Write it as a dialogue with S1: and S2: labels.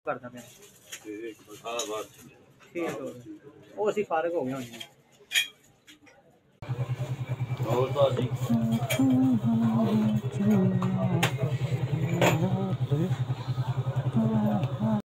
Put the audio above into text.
S1: ਕਰਦਾ ਪਿਆ
S2: ਤੇ ਆ ਬਾਤ
S1: ਠੀਕ ਹੋ ਗਿਆ ਉਹ ਅਸੀਂ ਫਾਰਗ ਹੋ ਗਏ ਹੁਣ ਜੀ
S2: ਹੋਰ ਤਾਂ ਅਸੀਂ